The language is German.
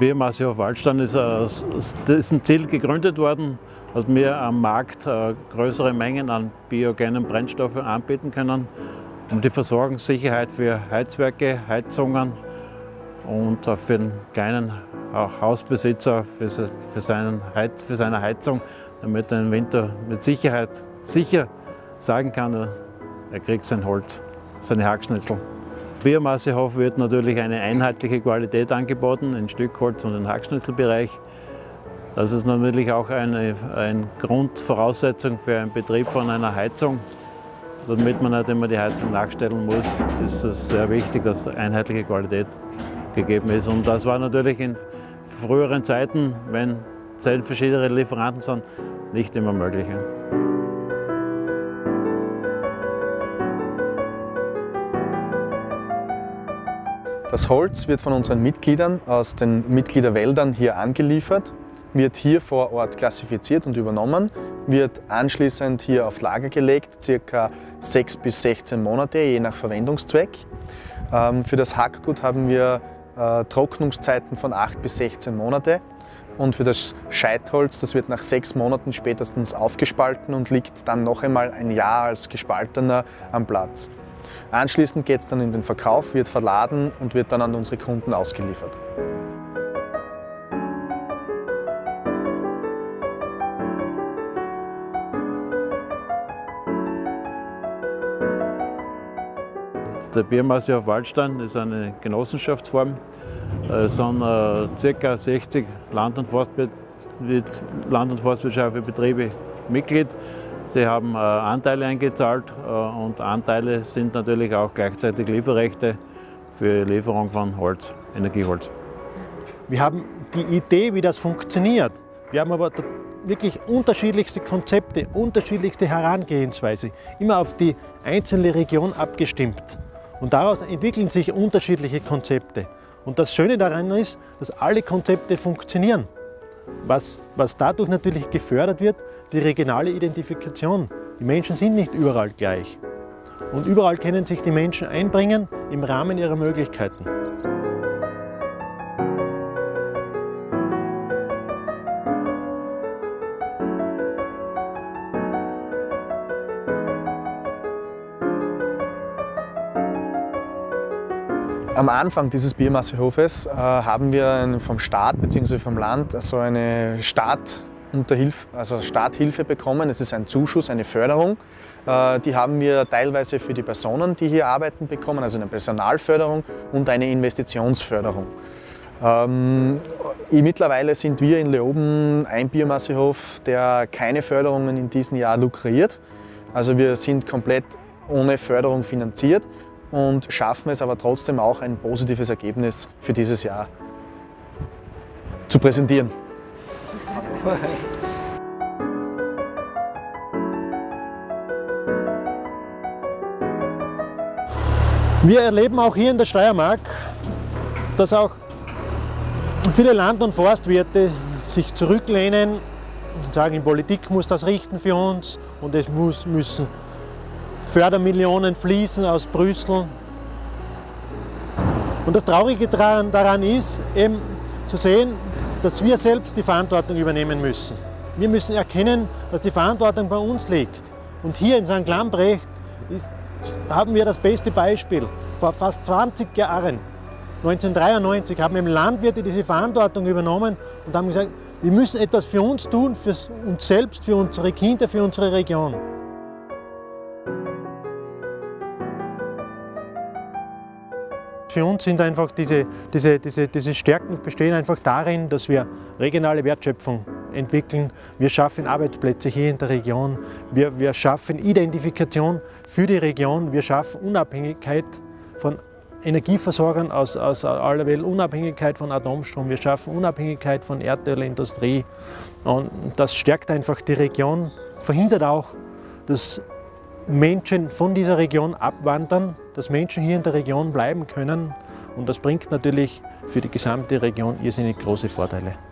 Biomassehof Waldstein ist ein Ziel gegründet worden, dass wir am Markt größere Mengen an biogenen Brennstoffen anbieten können, um die Versorgungssicherheit für Heizwerke, Heizungen und für den kleinen Hausbesitzer für seine Heizung, damit er im Winter mit Sicherheit sicher sagen kann, er kriegt sein Holz, seine Hackschnitzel. Biomassehof wird natürlich eine einheitliche Qualität angeboten, in Stückholz und im Hackschnitzelbereich. Das ist natürlich auch eine Grundvoraussetzung für einen Betrieb von einer Heizung. Damit man nicht immer die Heizung nachstellen muss, ist es sehr wichtig, dass einheitliche Qualität gegeben ist. Und das war natürlich in früheren Zeiten, wenn verschiedene Lieferanten sind, nicht immer möglich. Das Holz wird von unseren Mitgliedern aus den Mitgliederwäldern hier angeliefert, wird hier vor Ort klassifiziert und übernommen, wird anschließend hier auf Lager gelegt, ca. 6 bis 16 Monate, je nach Verwendungszweck. Für das Hackgut haben wir Trocknungszeiten von 8 bis 16 Monate und für das Scheitholz, das wird nach 6 Monaten spätestens aufgespalten und liegt dann noch einmal ein Jahr als gespaltener am Platz. Anschließend geht es dann in den Verkauf, wird verladen und wird dann an unsere Kunden ausgeliefert. Der Biomassehof Waldstein ist eine Genossenschaftsform. Es sind ca. 60 Land- und forstwirtschaftliche Betriebe Mitglied. Sie haben Anteile eingezahlt und Anteile sind natürlich auch gleichzeitig Lieferrechte für die Lieferung von Holz, Energieholz. Wir haben die Idee, wie das funktioniert. Wir haben aber wirklich unterschiedlichste Konzepte, unterschiedlichste Herangehensweise, immer auf die einzelne Region abgestimmt. Und daraus entwickeln sich unterschiedliche Konzepte. Und das Schöne daran ist, dass alle Konzepte funktionieren. Was dadurch natürlich gefördert wird, die regionale Identifikation. Die Menschen sind nicht überall gleich. Und überall können sich die Menschen einbringen im Rahmen ihrer Möglichkeiten. Am Anfang dieses Biomassehofes haben wir vom Staat bzw. vom Land so eine Starthilfe bekommen. Es ist ein Zuschuss, eine Förderung. Die haben wir teilweise für die Personen, die hier arbeiten, bekommen, also eine Personalförderung und eine Investitionsförderung. Mittlerweile sind wir in Leoben ein Biomassehof, der keine Förderungen in diesem Jahr lukriert. Also wir sind komplett ohne Förderung finanziert und schaffen es aber trotzdem auch, ein positives Ergebnis für dieses Jahr zu präsentieren. Wir erleben auch hier in der Steiermark, dass auch viele Land- und Forstwirte sich zurücklehnen und sagen, die Politik muss das richten für uns und es müssen Fördermillionen fließen aus Brüssel. Und das Traurige daran ist, eben zu sehen, dass wir selbst die Verantwortung übernehmen müssen. Wir müssen erkennen, dass die Verantwortung bei uns liegt. Und hier in St. Lambrecht haben wir das beste Beispiel. Vor fast 20 Jahren, 1993, haben eben Landwirte diese Verantwortung übernommen und haben gesagt, wir müssen etwas für uns tun, für uns selbst, für unsere Kinder, für unsere Region. Für uns sind einfach diese Stärken bestehen einfach darin, dass wir regionale Wertschöpfung entwickeln. Wir schaffen Arbeitsplätze hier in der Region. Wir schaffen Identifikation für die Region. Wir schaffen Unabhängigkeit von Energieversorgern aus aller Welt, Unabhängigkeit von Atomstrom. Wir schaffen Unabhängigkeit von Erdölindustrie. Und das stärkt einfach die Region, verhindert auch, dass Menschen von dieser Region abwandern, dass Menschen hier in der Region bleiben können. Und das bringt natürlich für die gesamte Region irrsinnig große Vorteile.